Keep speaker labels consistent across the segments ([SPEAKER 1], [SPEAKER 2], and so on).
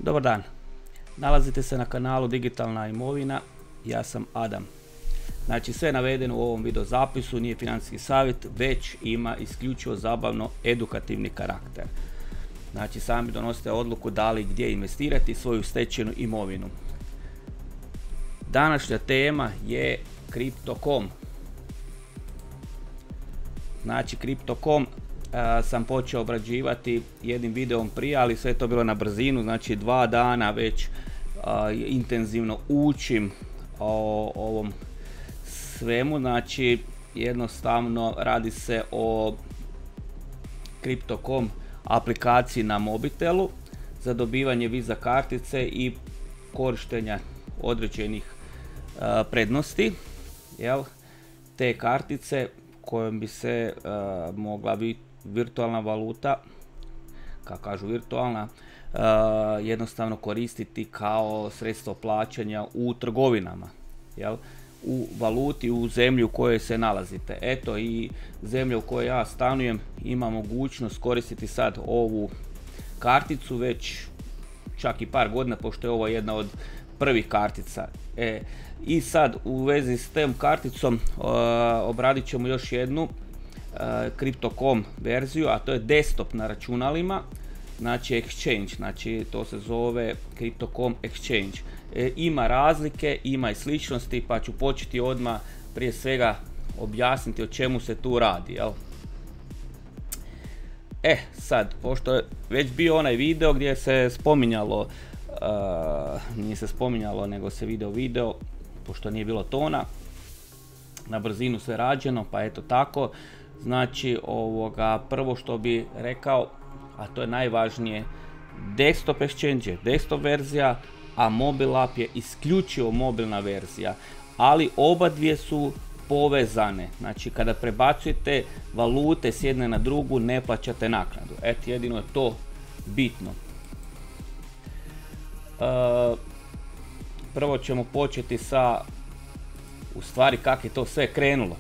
[SPEAKER 1] Dobar dan, nalazite se na kanalu Digitalna imovina, ja sam Adam. Znači sve navedeno u ovom video zapisu nije financijski savjet, već ima isključivo zabavno edukativni karakter. Znači sami donosite odluku da li gdje investirati svoju stečenu imovinu. Današnja tema je Crypto.com. Znači Crypto.com sam počeo obrađivati jednim videom prije, ali sve je to bilo na brzinu, znači 2 dana već intenzivno učim o ovom svemu. Znači jednostavno radi se o Crypto.com aplikaciji na mobitelu za dobivanje Visa kartice i korištenja određenih prednosti, te kartice kojom bi se mogla virtualna valuta, kako kažu virtualna, jednostavno koristiti kao sredstvo plaćanja u trgovinama, u valuti u zemlji u kojoj se nalazite. Eto, i zemlja u kojoj ja stanujem ima mogućnost koristiti sad ovu karticu već čak i par godina, pošto je ovo jedna od prvih kartica. I sad u vezi s tem karticom obradit ćemo još jednu Crypto.com verziju, a to je desktop na računalima, znači Exchange, znači to se zove Crypto.com Exchange. Ima razlike, ima i sličnosti, pa ću početi odmah prije svega objasniti o čemu se tu radi, sad, pošto je već bio onaj video gdje se spominjalo, nije se spominjalo nego se video, pošto nije bilo tona, na brzinu sve rađeno, pa eto tako. Znači prvo što bi rekao, a to je najvažnije, desktop exchange je desktop verzija, a mobile app je isključivo mobilna verzija, ali oba dvije su povezane. Znači kada prebacujete valute s jedne na drugu ne plaćate naknadu. Eto, jedino je to bitno. Prvo ćemo početi sa u stvari kako je to sve krenulo.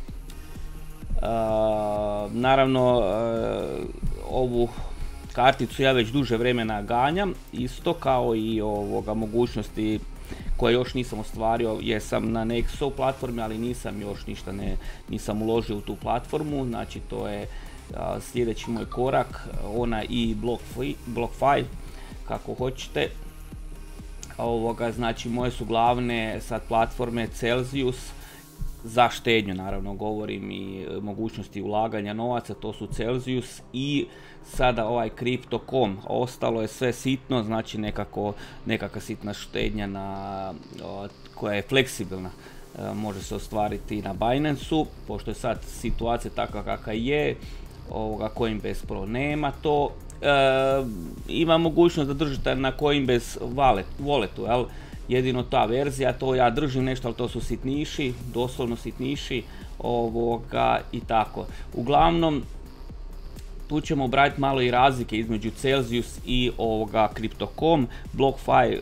[SPEAKER 1] Naravno ovu karticu ja već duže vremena ganjam, isto kao i mogućnosti koje još nisam ostvario, jesam na Nexo platformi, ali nisam još ništa nisam uložio u tu platformu. Znači to je sljedeći moj korak, ona i BlockFi, kako hoćete. Znači moje su glavne sad platforme Celsius, za štednju naravno govorim, i mogućnosti ulaganja novaca, to su Celsius i sada ovaj Crypto.com. Ostalo je sve sitno, znači nekakva sitna štednja koja je fleksibilna, može se ostvariti na Binance-u, pošto je sad situacija takva kakva je, Coinbase Pro nema to. Ima mogućnost da držite na Coinbase walletu, jedino ta verzija, to ja držim nešto, ali to su sitniši, doslovno sitniši, i tako. Uglavnom, tu ćemo obraditi malo i razlike između Celsius i Crypto.com. BlockFi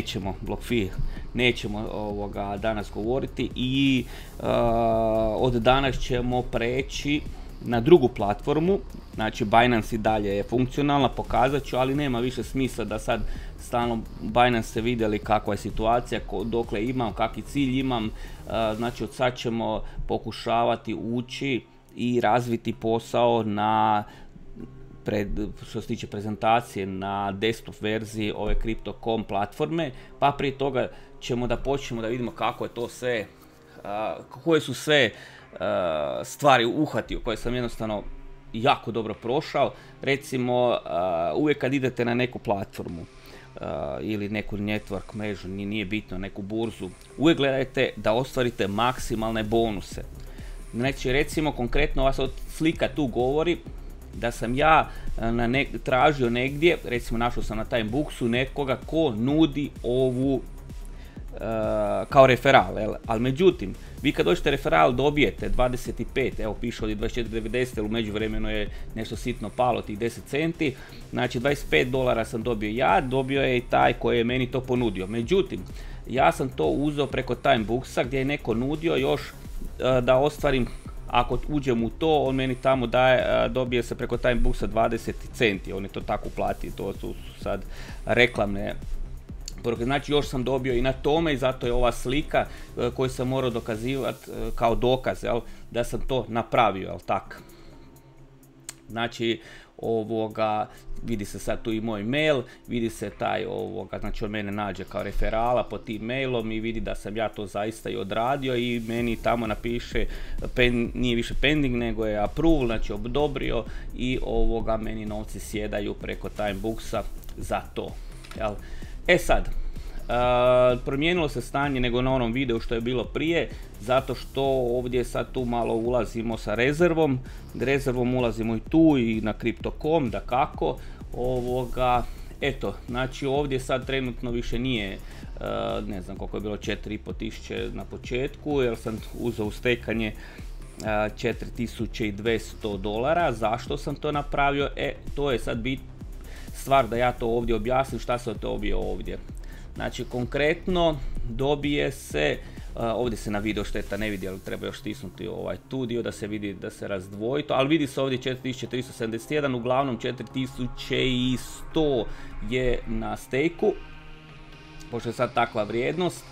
[SPEAKER 1] nećemo danas govoriti i od danas ćemo preći na drugu platformu. Znači Binance i dalje je funkcionalna, pokazat ću, ali nema više smisla da sad stalno Binance se vidjeli kakva je situacija, dokle imam, kakvi cilj imam. Znači od sad ćemo pokušavati ući i razviti posao što se tiče prezentacije na desktop verziji ove Crypto.com platforme, pa prije toga ćemo da počnemo da vidimo kako je to sve, koje su sve stvari uhvatio, koje sam jednostavno jako dobro prošao. Recimo, uvijek kad idete na neku platformu ili neku network mrežu, nije bitno, neku burzu, uvijek gledajte da ostvarite maksimalne bonuse. Znači, recimo, konkretno ova slika tu govori da sam ja tražio negdje, recimo našao sam na Timebooksu nekoga ko nudi ovu kao referal, ali međutim, vi kad dođete referal dobijete 25, evo piše ovdje 24,90, u međuvremenu je nešto sitno palo, tih 10 centi, znači $25 sam dobio ja, dobio je i taj koji je meni to ponudio. Međutim, ja sam to uzeo preko Timebooksa gdje je neko nudio još da ostvarim ako uđem u to, on meni tamo daje, dobije se preko Timebooksa 20 centi, on je to tako plati, to su sad reklamne poruke. Znači još sam dobio i na tome i zato je ova slika koju sam morao dokazivati kao dokaz, jel, da sam to napravio, jel tak. Znači vidi se sad tu i moj mail, vidi se taj znači on mene nađe kao referala pod tim mailom i vidi da sam ja to zaista i odradio i meni tamo napiše, nije više pending nego je approve, znači odobrio i meni novci sjedaju preko Timebooksa za to, jel. E sad, promijenilo se stanje nego na onom videu što je bilo prije, zato što ovdje sad tu malo ulazimo sa rezervom ulazimo i tu i na Crypto.com, da kako, eto, znači ovdje sad trenutno više nije, ne znam koliko je bilo, 4.500 na početku, jer sam uzeo u stekanje $4200. Zašto sam to napravio? To je sad stvar da ja to ovdje objasnim šta se dobije ovdje. Znači konkretno dobije se, ovdje se na video šteta ne vidi, ali treba još stisnuti tu dio da se vidi, da se razdvoji to, ali vidi se ovdje 4371, uglavnom 4100 je na stejku, pošto je sad takva vrijednost,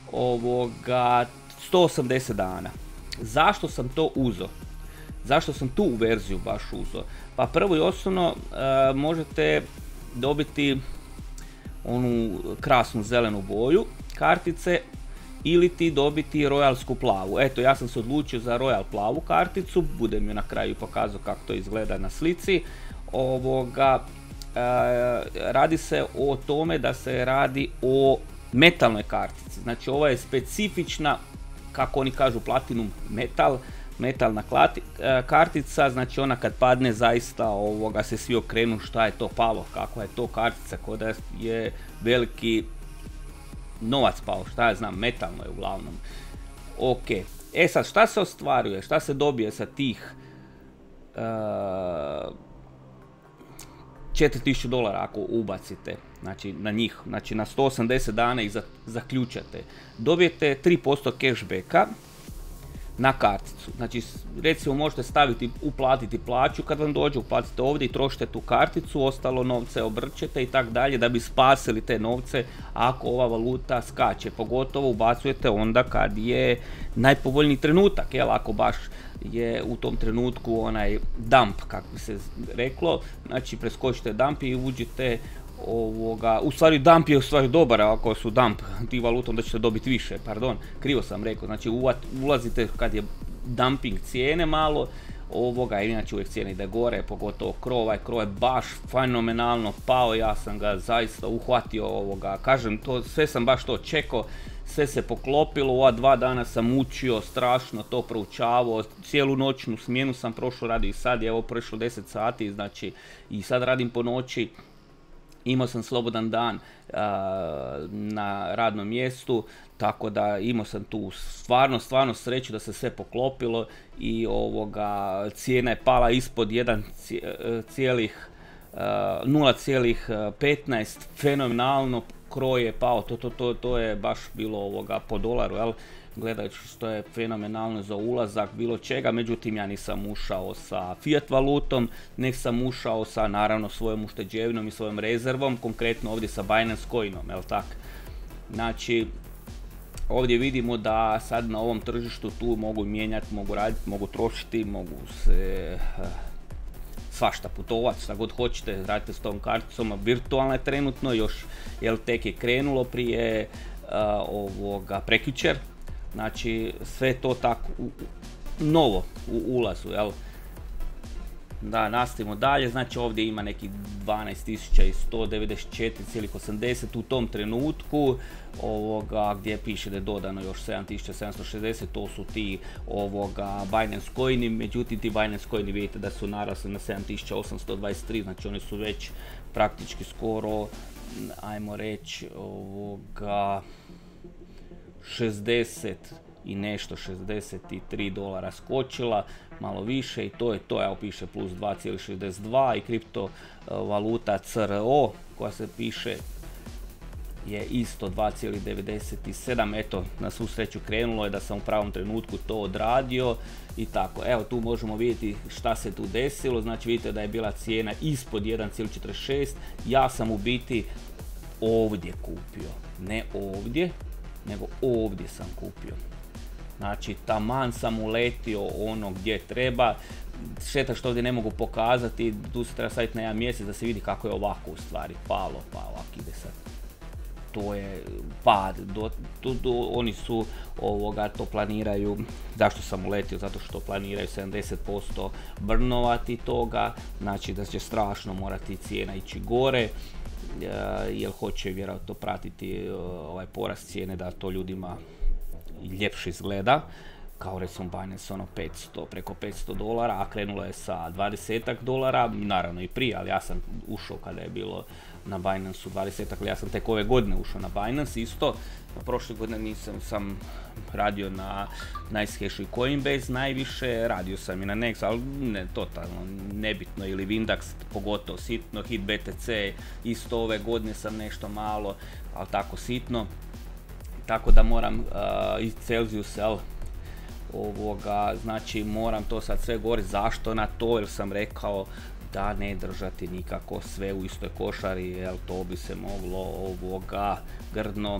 [SPEAKER 1] 180 dana. Zašto sam to uzeo? Zašto sam tu verziju baš uzeo? Pa prvo i osnovno možete dobiti onu krasnu zelenu boju kartice ili ti dobiti royalsku plavu. Eto, ja sam se odlučio za royal plavu karticu, budem ju na kraju pokazao kako to izgleda na slici. Radi se o tome da se radi o metalnoj kartici, znači ova je specifična, kako oni kažu, platinum metalna kartica, znači ona kad padne zaista se svi okrenu šta je to palo, kakva je to kartica, kao da je veliki novac pao, šta ja znam, metalno je uglavnom. Ok, sad šta se ostvaruje, šta se dobije sa tih $4000 ako ubacite, znači na njih, znači na 180 dana ih zaključate, dobijete 3% cashbacka na karticu. Znači recimo možete staviti, uplatiti plaću kad vam dođe, uplatite ovdje i trošite tu karticu, ostalo novce obrćete i tak dalje da bi spasili te novce ako ova valuta skače, pogotovo ubacujete onda kad je najpovoljniji trenutak, jel, ako baš je u tom trenutku onaj dump, kako bi se reklo, znači preskočite dump i uđite u stvari dump je u stvari dobar, ako su dump ti valuta onda ćete dobiti više, pardon, krivo sam rekao, znači ulazite kad je dumping cijene malo, inače uvijek cijene ide gore, pogotovo krov je baš fenomenalno pao, ja sam ga zaista uhvatio, kažem to, sve sam baš to čekao, sve se poklopilo, ova 2 dana sam učio, strašno to proučavao, cijelu noćnu smjenu sam prošao, radio i sad je evo prošlo 10 sati, znači i sad radim po noći. Imao sam slobodan dan na radnom mjestu, tako da imao sam tu stvarno sreću da se sve poklopilo i cijena je pala ispod 0,15, fenomenalno, kroj je pao, to je baš bilo po dolaru, jel? Gledajući što je fenomenalno za ulazak bilo čega, međutim ja nisam ušao sa fiat valutom, nek sam ušao sa naravno svojom ušteđevinom i svojom rezervom, konkretno ovdje sa Binance Coinom, jel tak? Znači, ovdje vidimo da sad na ovom tržištu tu mogu mijenjati, mogu raditi, mogu trošiti, mogu se svašta putovati, šta god hoćete, radite s tom karticom, virtualna je trenutno, još jel tek je krenulo prije prekjučer. Znači sve to tako novo u ulazu, jel? Da, nastavimo dalje, znači ovdje ima neki 12.194,80 u tom trenutku, gdje piše da je dodano još 7.760, to su ti Binance Coini, međutim ti Binance Coini vidite da su narasli na 7.823, znači oni su već praktički skoro, ajmo reći, 60 i nešto, $63 skočila, malo više i to je to, evo piše plus 2,62 i kriptovaluta CRO koja se piše je isto 2,97, eto, na svu sreću krenulo je da sam u pravom trenutku to odradio i tako. Evo tu možemo vidjeti šta se tu desilo, znači vidite da je bila cijena ispod 1,46, ja sam u biti ovdje kupio, ne ovdje, nego ovdje sam kupio. Znači taman sam uletio ono gdje treba, šteta što ovdje ne mogu pokazati, tu se treba staviti na jedan mjesec da se vidi kako je ovako u stvari palo, pa ovako ide sad. To je pad, oni su to planiraju, zašto sam uletio, zato što planiraju 70% brnovati toga, znači da će strašno morati cijena ići gore, jer hoće vjerojatno pratiti ovaj porast cijene da to ljudima ljepše izgleda, kao recimo Binance preko $500, a krenulo je sa $20, naravno i prije, ali ja sam ušao kada je bilo na Binance-u 20, ali ja sam tek ove godine ušao na Binance isto. Prošle godine sam radio na NiceHash i Coinbase najviše, radio sam i na Nex, ali ne totalno nebitno, ili Windax, pogotovo sitno, HitBTC isto ove godine sam nešto malo, ali tako sitno. Tako da moram iz Celsius, znači moram to sad sve govoriti, zašto na to, jer sam rekao da ne držati nikako sve u istoj košari, jer to bi se moglo grdno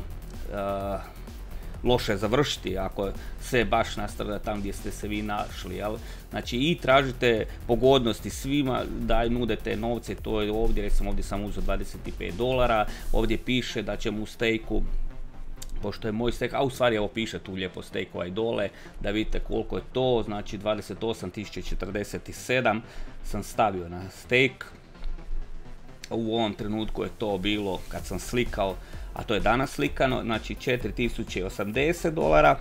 [SPEAKER 1] loše završiti ako se baš nastavlja tam gdje ste se vi našli, Znači i tražite pogodnosti, svima da nudete novce, to je ovdje, recimo ovdje sam uzeo $25, ovdje piše da ćemo u stejku, pošto je moj stejk, a u stvari evo piše tu lijepo stejk ovaj dole, da vidite koliko je to, znači 28.047 sam stavio na stejk. U ovom trenutku je to bilo kad sam slikao, a to je danas slikano, znači $4.080.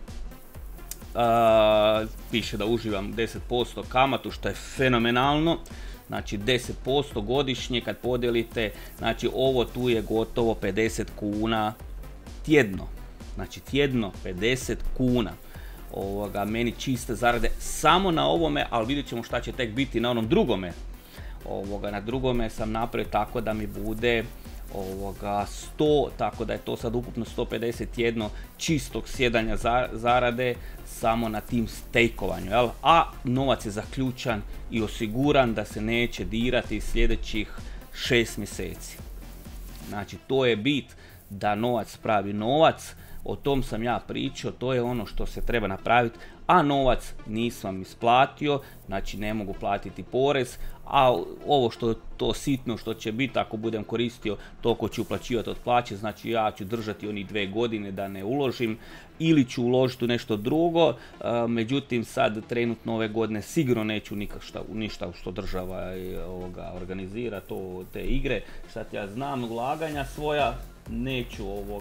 [SPEAKER 1] Piše da uživam 10% kamatu, što je fenomenalno. Znači 10% godišnje kad podijelite, znači ovo tu je gotovo 50 kuna tjedno, znači tjedno 50 kuna, meni čiste zarade samo na ovome, ali vidjet ćemo šta će tek biti na onom drugome. Na drugome sam napravio tako da mi bude 100, tako da je to sad ukupno 150 tjedno čistog sjedanja zarade samo na tim stejkovanju, a novac je zaključan i osiguran da se neće dirati sljedećih 6 mjeseci. Znači to je bit, da novac pravi novac, o tom sam ja pričao, to je ono što se treba napraviti, a novac nisam isplatio, znači ne mogu platiti porez, a ovo što to sitno što će biti ako budem koristio, toliko ću uplaćivati od plaće, znači ja ću držati oni 2 godine da ne uložim, ili ću uložiti u nešto drugo, međutim sad trenutno ove godine sigurno neću ništa što država organizira, te igre, sad ja znam ulaganja svoja, neću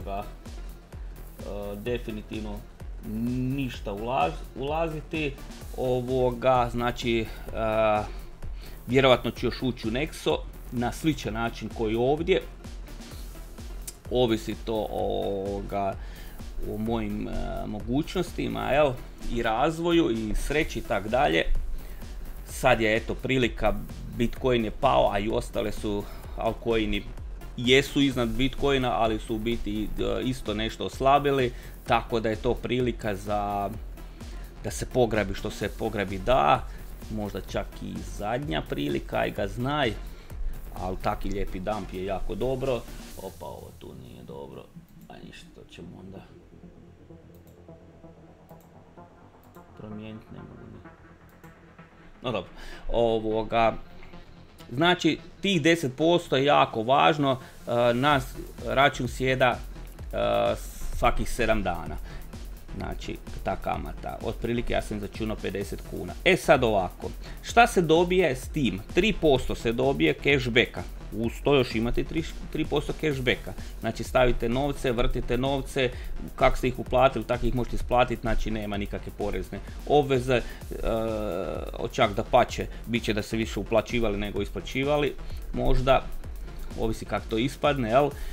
[SPEAKER 1] definitivno ništa ulaziti, znači vjerovatno ću još ući u Nexo na sličan način koji ovdje, ovisi to o mojim mogućnostima, i razvoju i sreći i tak dalje. Sad je eto prilika, Bitcoin je pao, a i ostale su altcoini jesu iznad Bitcoina, ali su u biti isto nešto oslabili, tako da je to prilika da se pograbi što se pograbi da, možda čak i zadnja prilika, aj ga znaj, ali taki lijepi dump je jako dobro. Opa, ovo tu nije dobro, a ništa, to ćemo onda promijeniti, ne mogu ni. No dobro, znači tih 10% je jako važno, nas račun sjeda svakih 7 dana, znači ta kamata, otprilike ja sam začunao 50 kuna. E sad ovako, šta se dobije s tim? 3% se dobije cashbacka, uz to još imate 3% cashbacka, znači stavite novce, vrtite novce, kako ste ih uplatili, tako ih možete isplatiti, znači nema nikakve porezne obveze, čak da pače, bit će da se više uplaćivali nego isplaćivali, možda, ovisi kako to ispadne,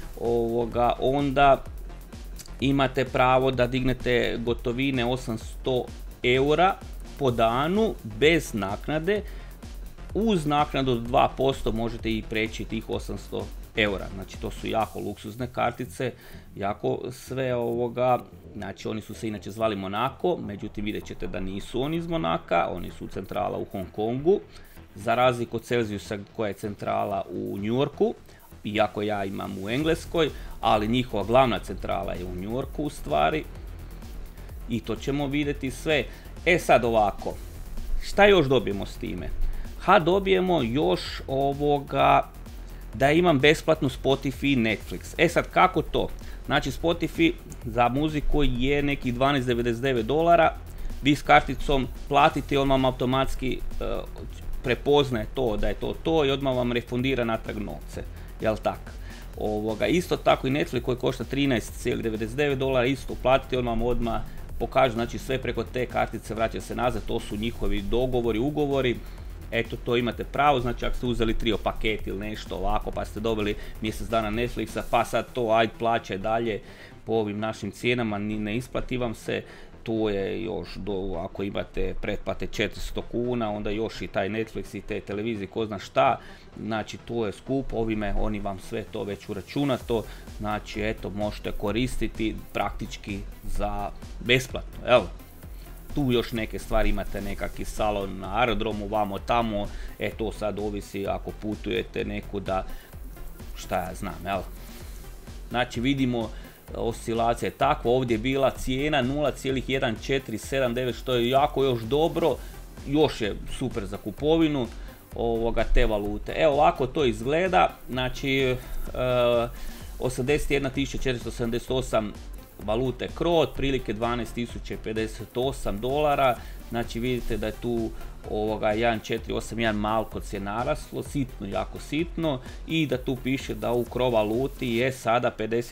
[SPEAKER 1] onda imate pravo da dignete gotovine 800 eura po danu bez naknade. Uz naknadu od 2% možete i preći tih 800 eura. Znači to su jako luksuzne kartice, jako sve znači oni su se inače zvali Monaco, međutim vidjet ćete da nisu oni iz Monaka, oni su centrala u Hong Kongu, za razliku od Celsiusa koja je centrala u New Yorku, iako ja imam u Engleskoj, ali njihova glavna centrala je u New Yorku u stvari. I to ćemo vidjeti sve. Sad ovako, šta još dobijemo s time? Dobijemo još da imam besplatnu Spotify i Netflix. Sad kako to? Znači Spotify za muziku je nekih $12,99, vi s karticom platite i on vam automatski prepoznaje to da je to i odmah vam refundira natrag novce. Jel tako? Isto tako i Netflix koji košta $13,99, isto platite, on vam odmah pokaže, znači sve preko te kartice vraća se nazad, to su njihovi dogovori, ugovori. Eto, to imate pravo, znači ako ste uzeli trio paket ili nešto ovako, pa ste dobili mjesec dana Netflixa, pa sad to ajde plaćaj dalje po ovim našim cijenama, ne isplati vam se, tu je još, ako imate pretplate 400 kuna, onda još i taj Netflix i te televizije, ko zna šta, znači to je skup, oni vam sve to već uračunato, znači eto, možete koristiti praktički za besplatno, evo. Tu još neke stvari, imate nekakvi salon na aerodromu, vamo tamo, to sad ovisi ako putujete nekuda, šta ja znam, jel? Znači vidimo, oscilacija je takva, ovdje je bila cijena 0,1479 što je jako još dobro, još je super za kupovinu te valute. Evo ovako to izgleda, znači 81.478 valute KRO, otprilike $12,058, znači vidite da je tu 1481 malkoc je naraslo, sitno, jako sitno, i da tu piše da u KRO valuti je sada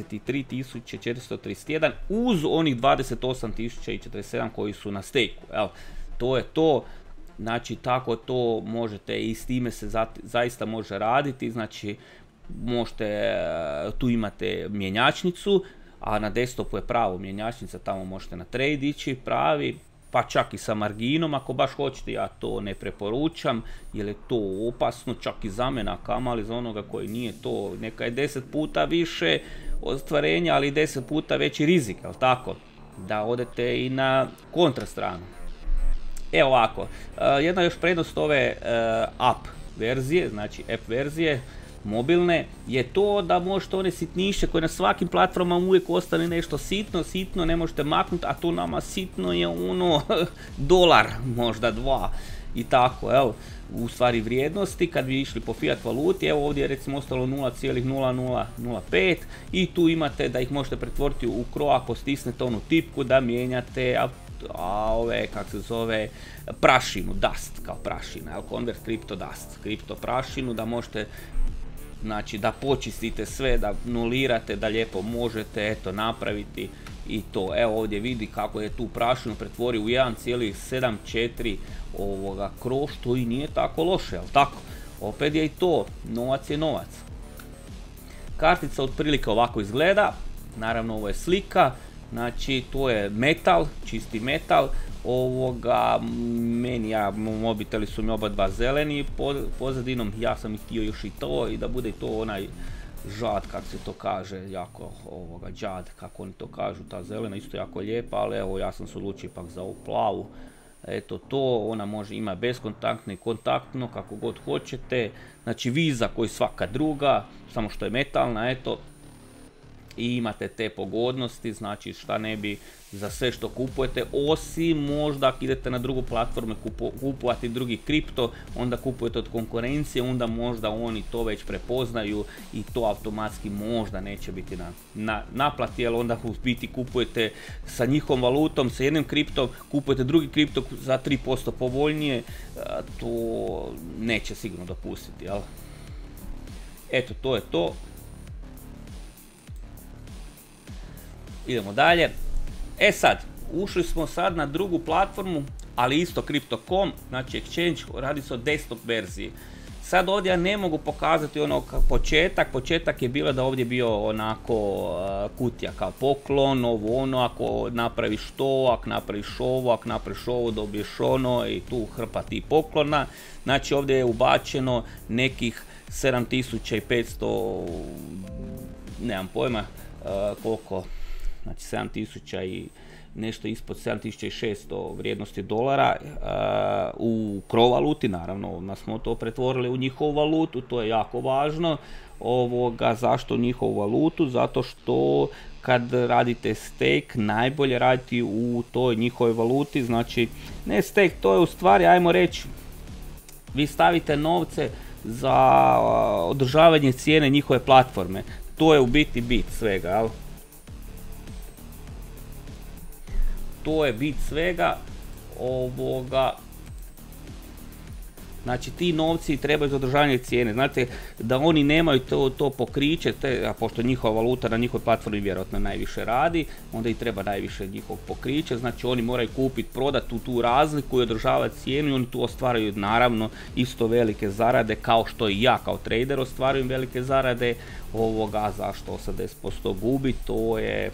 [SPEAKER 1] 53.431 uz onih 28.047 koji su na stejku. Evo, to je to, znači tako to možete i s time se zaista može raditi, znači možete, tu imate mjenjačnicu, a na desktopu je pravo mjenjačnica, tamo možete na trade ići pravi, pa čak i sa marginom ako baš hoćete, ja to ne preporučam jer je to opasno, čak i za mene, a kamali za onoga koji nije to, neka je 10 puta više ostvarenja, ali 10 puta veći rizik, jel tako? Da odete i na kontrastranu. Evo ovako, jedna još prednost ove app verzije, znači app verzije, mobilne, je to da možete one sitniše koje na svakim platformama uvijek ostane nešto sitno, ne možete maknuti, a to nama sitno je dolar, možda 2 i tako, evo, u stvari vrijednosti, kad bi išli po fiat valuti, evo ovdje je recimo ostalo 0,0005 i tu imate da ih možete pretvoriti u KRO ako stisnete onu tipku da mijenjate prašinu, dust kao prašina, convert crypto dust, kripto prašinu, da možete, znači da počistite sve, da nulirate, da lijepo možete eto napraviti i to. Evo ovdje vidi kako je tu prašinu pretvori u 1,74 KRO, što i nije tako loše, jel tako? Opet je i to, novac je novac. Kartica otprilike ovako izgleda, naravno ovo je slika, znači to je metal, čisti metal, mobiteli su mi oba dva zeleni pozadinom, ja sam ih htio još i to i da bude i to onaj žad, kako se to kaže, jako džad, kako oni to kažu, ta zelena isto jako lijepa, ali evo ja sam se odlučio ipak za ovu plavu. Eto to, ona može ima bezkontaktno i kontaktno, kako god hoćete, znači viza koji svaka druga, samo što je metalna, eto. I imate te pogodnosti, znači šta ne bi za sve što kupujete, osim možda ako idete na drugu platformu kupovati drugi kripto, onda kupujete od konkurencije, onda možda oni to već prepoznaju i to automatski možda neće biti na naplati, jer onda u biti kupujete sa njihovom valutom, sa jednim kriptom, kupujete drugi kripto za 3% povoljnije, to neće sigurno dopustiti, jel? Eto, to je to. Idemo dalje. Sad, ušli smo sad na drugu platformu, ali isto Crypto.com, znači exchange, radi se o desktop verziji. Sad ovdje ja ne mogu pokazati ono početak je bilo da ovdje bio onako kutija kao poklon, ovo ono, ako napraviš to, ako napraviš ovo, dobiješ ono i tu hrpa ti poklona. Znači ovdje je ubačeno nekih 7500, nemam pojma koliko, znači 7000 i nešto ispod 7600 vrijednosti dolara u CRO-valuti, naravno smo to pretvorili u njihovu valutu, to je jako važno. Zašto njihovu valutu? Zato što kad radite stake, najbolje raditi u toj njihovoj valuti, znači ne stake, to je u stvari, ajmo reći, vi stavite novce za održavanje cijene njihove platforme, to je u biti bit svega, jel? To je bit svega znači ti novci trebaju za održavanje cijene. Znate da oni nemaju to pokriće, a pošto njihova valuta na njihovoj platformi vjerojatno najviše radi, onda i treba najviše njihovog pokrića, znači oni moraju kupiti, prodati tu razliku i održavati cijenu i oni tu ostvaraju naravno isto velike zarade kao što i ja kao trader ostvarujem velike zarade. Zašto 80% gubi, to je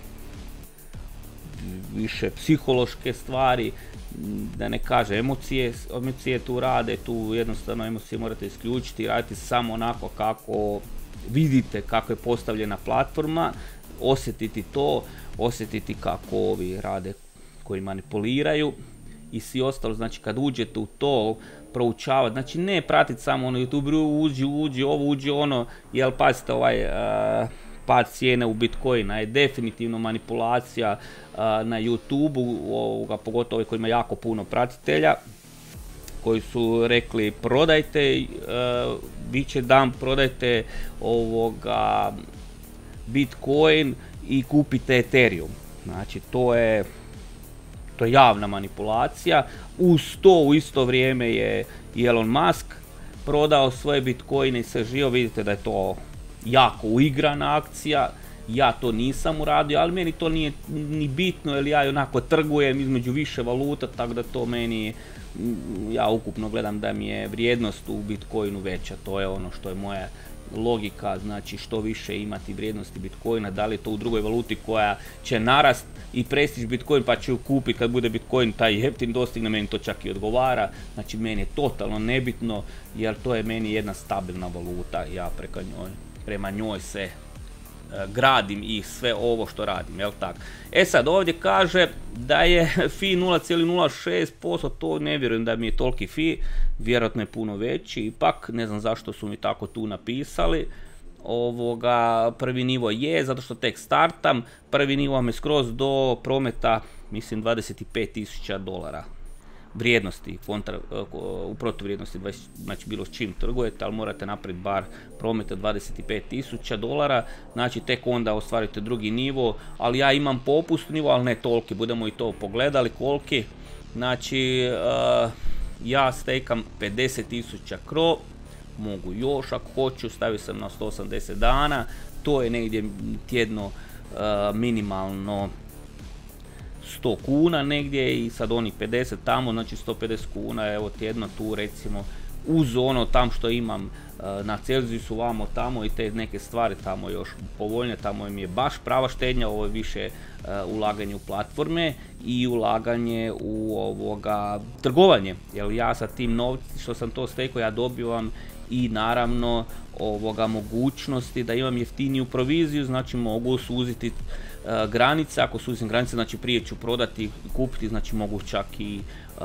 [SPEAKER 1] više psihološke stvari, da ne kaže emocije tu rade, tu jednostavno emocije morate isključiti i raditi samo onako kako vidite kako je postavljena platforma, osjetiti to, osjetiti kako ovi rade koji manipuliraju i svi ostalo, znači kad uđete u to, proučavati, znači ne pratiti samo ono YouTube, uđi ovo, uđi ono, jel pazite pad cijene u Bitcoina je definitivno manipulacija na YouTube-u, pogotovo koji ima jako puno pratitelja, koji su rekli prodajte, bit će dan, prodajte Bitcoin i kupite Ethereum. Znači to je javna manipulacija. Uz to u isto vrijeme je Elon Musk prodao svoje Bitcoine i sažio, vidite da je to jako uigrana akcija, ja to nisam uradio, ali meni to nije ni bitno jer ja onako trgujem između više valuta, tako da to meni, ja ukupno gledam da mi je vrijednost u Bitcoinu veća, to je ono što je moja logika, znači što više imati vrijednosti Bitcoina, da li je to u drugoj valuti koja će narast i prestići Bitcoin pa ću ju kupiti kad bude Bitcoin taj jeftin dostigne, meni to čak i odgovara, znači meni je totalno nebitno jer to je meni jedna stabilna valuta, ja prema njoj se gradim i sve ovo što radim, jel tako? Sad ovdje kaže da je fee 0,06%, to ne vjerujem da mi je toliki fee, vjerojatno je puno veći, ipak ne znam zašto su mi tako tu napisali. Prvi nivo je, zato što tek startam, prvi nivo me skroz do prometa, mislim 25.000 dolara vrijednosti, u protuvrijednosti, znači bilo s čim trgujete, ali morate napraviti bar prometa 25.000 dolara, znači tek onda ostvarite drugi nivo, ali ja imam popust nivo, ali ne toliki, budemo i to pogledali koliki, znači ja stekam 50.000 CRO, mogu još ako hoću, stavio sam na 180 dana, to je negdje tjedno minimalno 100 kuna negdje i sad onih 50 tamo, znači 150 kuna, evo tjedno tu recimo uz ono tam što imam na Celzijusu vamo tamo i te neke stvari tamo još povoljnije, tamo mi je baš prava štednja, ovo je više ulaganje u platforme i ulaganje u trgovanje, jer ja sa tim novcima što sam to stekao ja dobivam i naravno mogućnosti da imam jeftiniju proviziju, znači mogu suziti granice, ako suzim granice znači prije ću prodati i kupiti, znači mogu čak i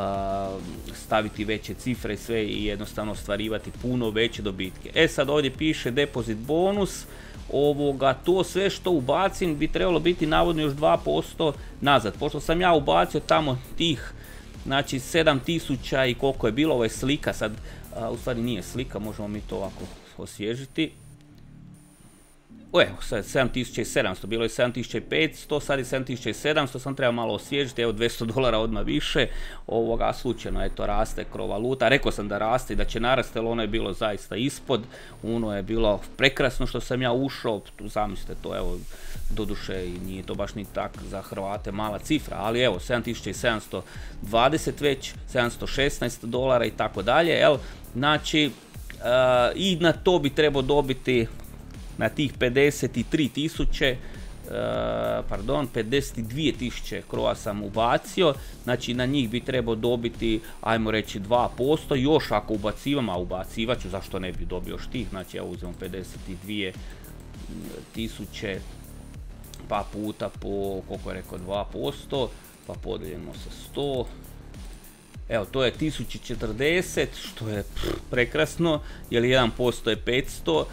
[SPEAKER 1] staviti veće cifre i sve i jednostavno ostvarivati puno veće dobitke. Sad ovdje piše depozit bonus, to sve što ubacim bi trebalo biti navodno još 2% nazad, pošto sam ja ubacio tamo tih znači 7000 i koliko je bilo, ovo je slika sad, u stvari nije slika, možemo mi to ovako osvježiti. Evo, sad 7700, bilo je 7500, sad je 7700, sam treba malo osvježiti, evo $200 odmah više, slučajno, eto, raste CRO valuta, rekao sam da raste i da će narasti, ali ono je bilo zaista ispod, ono je bilo prekrasno što sam ja ušao, tu zamislite to, evo, doduše i nije to baš ni tak za Hrvate mala cifra, ali evo, 7720 već, $716 i tako dalje, znači, i na to bi trebao dobiti, na tih 52.000 kroa sam ubacio, znači na njih bi trebao dobiti, ajmo reći 2%, još ako ubacivam, a ubacivat ću, zašto ne bi dobio još tih, znači ja uzmem 52.000 pa puta po, koliko je rekao, 2%, pa podijelimo sa 100, evo to je 1040, što je prekrasno, jer 1% je 500,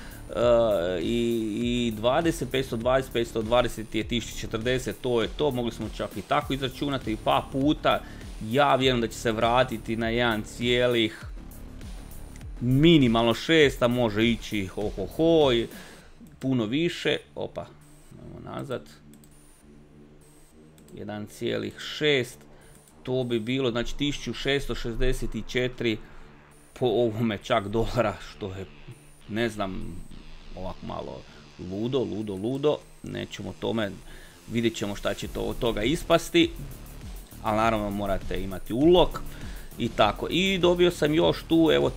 [SPEAKER 1] i 520 je 1040, to je to, mogli smo čak i tako izračunati, pa puta, ja vjerujem da će se vratiti na 1, minimalno 6, a može ići puno više, opa, nazad, 1,6, to bi bilo, znači 1664 po ovome čak dolara, što je, ne znam, ovako malo ludo, nećemo tome, vidjet ćemo šta će to od toga ispasti, ali naravno morate imati ulog i tako. I dobio sam još tu, evo,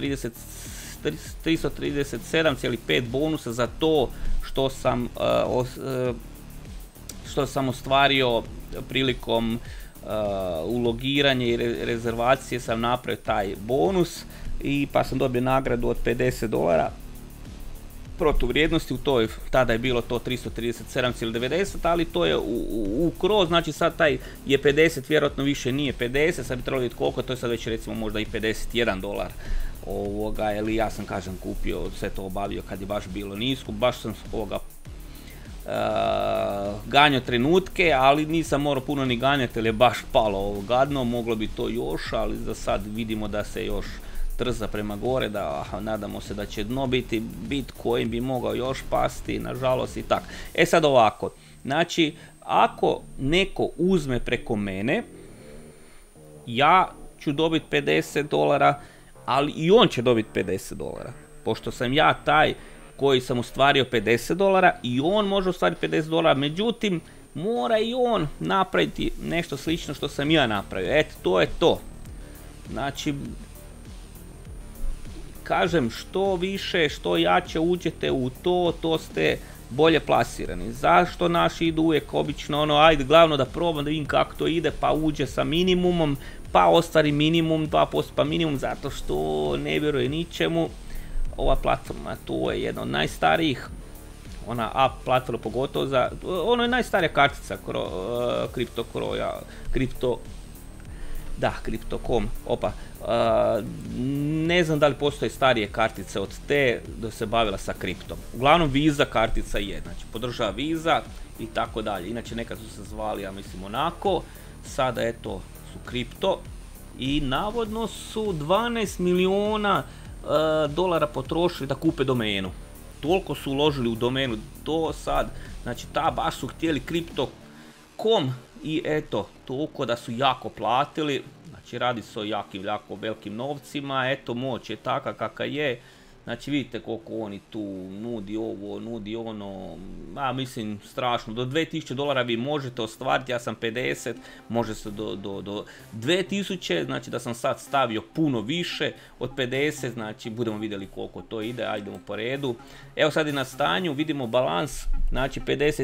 [SPEAKER 1] 337,5 bonusa za to što sam ostvario prilikom ulogiranja i rezervacije, sam napravio taj bonus i pa sam dobio nagradu od $50 protuvrijednosti, u toj, tada je bilo to 337,90, ali to je u kroz, znači sad taj je 50, vjerojatno više nije 50, sad bi trebalo vidjeti koliko, to je sad već recimo možda i $51, ili ja sam, kažem, kupio, sve to obavio kad je baš bilo nisko, baš sam ganjao trenutke, ali nisam morao puno ni ganjati jer je baš palo gadno, moglo bi to još, ali za sad vidimo da se još trza prema gore, da nadamo se da će dno biti, Bitcoin bi mogao još pasti, nažalost i tako. E sad ovako, znači ako neko uzme preko mene, ja ću dobiti $50, ali i on će dobiti $50, pošto sam ja taj koji sam ostvario $50 i on može ostvariti $50, međutim mora i on napraviti nešto slično što sam ja napravio. Eto, to je to. Znači, kažem, što više, što jače uđete u to, to ste bolje plasirani. Zašto naši idu uvijek obično ajde, glavno da probam, da vidim kako to ide, pa uđe sa minimumom, pa ostvari minimum, 2%, pa minimum, zato što ne vjeruje ničemu. Ova platforma, to je jedna od najstarijih, ona app platforma pogotovo za, ono je najstarija kartica Crypto.com, ne znam da li postoje starije kartice od te da se bavila sa kriptom. Uglavnom Visa kartica je, znači podržava Visa i tako dalje. Inače nekad su se zvali, ja mislim, onako, sada eto su kripto i navodno su 12 milijuna dolara potrošili da kupe domenu. Toliko su uložili u domenu, to sad, znači baš su htjeli Crypto.com i eto, toliko da su jako platili, znači radi se o jako velikim novcima, eto moć je taka kakva je, znači vidite koliko oni tu nudi ovo, nudi ono, mislim strašno, do $2000 vi možete ostvariti, ja sam 50, može se do 2000, znači da sam sad stavio puno više od 50, znači budemo vidjeli koliko to ide, ajdemo po redu. Evo sad je na stanju, vidimo balans, znači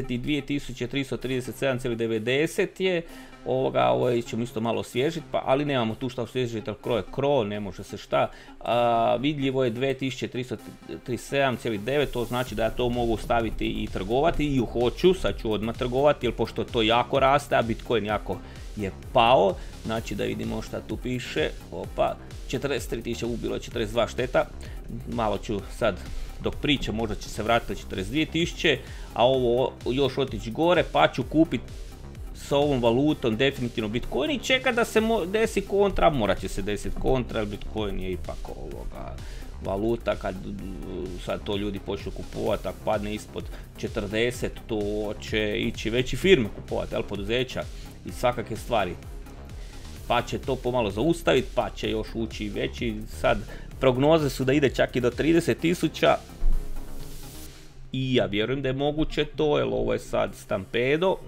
[SPEAKER 1] 52.337,90 je, ovo ćemo isto malo osvježiti, ali nemamo tu šta osvježiti, jer kro ne može se šta, vidljivo je 2337,9, to znači da ja to mogu staviti i trgovati, i hoću, sad ću odmah trgovati, jer pošto to jako raste, a Bitcoin jako je pao, znači da vidimo šta tu piše, 43.000, ubilo je 42 šteta, malo ću sad, dok pričam, možda će se vratiti 42.000, a ovo još otići gore, pa ću kupiti sa ovom valutom definitivno Bitcoin i čeka da se desi kontra, morat će se desiti kontra, jer Bitcoin je ipak valuta, kad sad to ljudi počnu kupovati, ako padne ispod 40, to će ići veći firme kupovati, poduzeća i svakakve stvari. Pa će to pomalo zaustaviti, pa će još ući veći, sad prognoze su da ide čak i do 30.000 i ja vjerujem da je moguće to, jer ovo je sad stampedo.